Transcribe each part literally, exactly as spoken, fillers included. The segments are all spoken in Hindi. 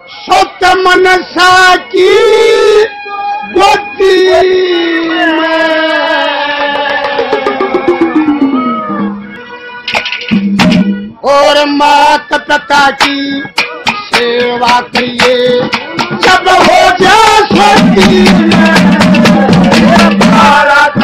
सुत मनसा की गोदी और मात पिता की सेवा करिए जब हो जा सकती भारत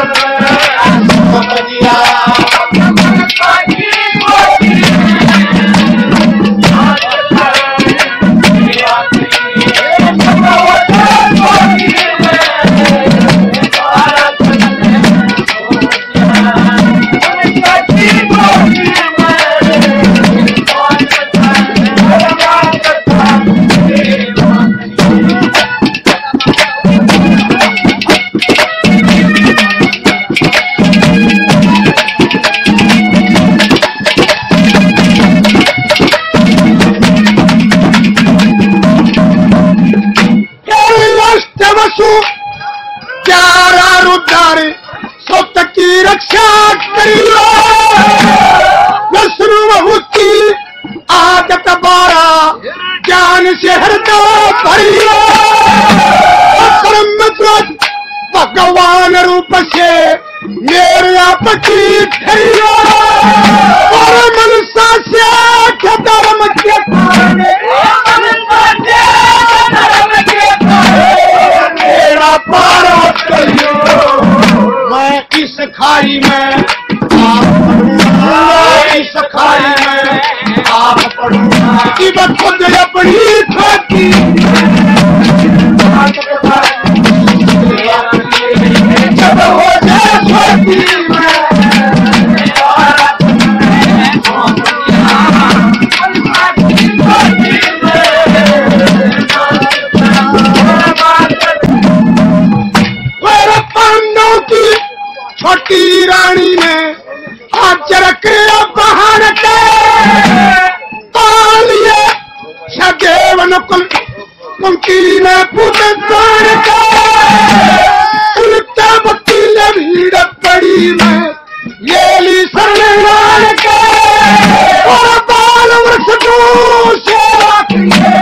सुत की रक्षा करियो नसरू की आदत बारा ज्ञान से हृदय भरियो भगवान रूप से मेरे आपकी ठहरियो और मनसा से धर्म के मेरा पारा करियो मैं इस खाई में आप पढ़ूंगा इस खाई में आप पढ़ूंगा कि मैं खुद अपनी खाती जब हो जाए स्वाति छोटी रानी ने हाजर किया बहार के पालिए सदैव नुकुल कुंती ने पूरे प्राण के उल्टा वकील भीड़ पड़ी में ये ली शरण के और बाल वृक्ष को सेवा किए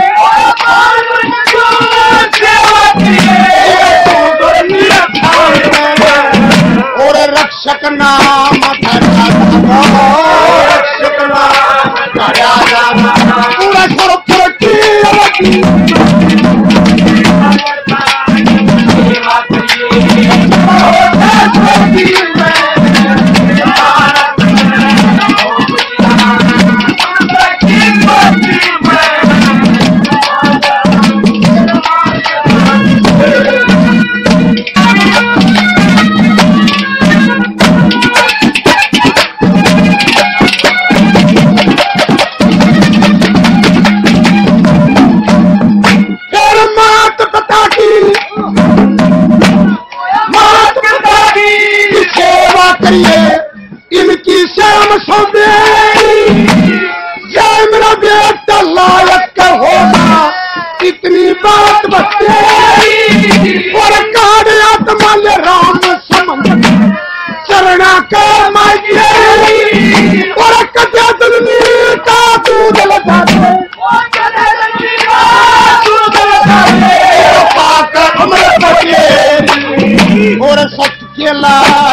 रक्षक नाम धरा रक्षक नाम धरा पूरा स्वरूप इनकी शर्म सौदे जय मेरा बेटा लायक होगा इतनी बात बचे और काड़ आत्मा ले राम समझ चरणा का माइके और कजा दलनी का दूध लगा दे पाकर अमर बचे और सत्य के ला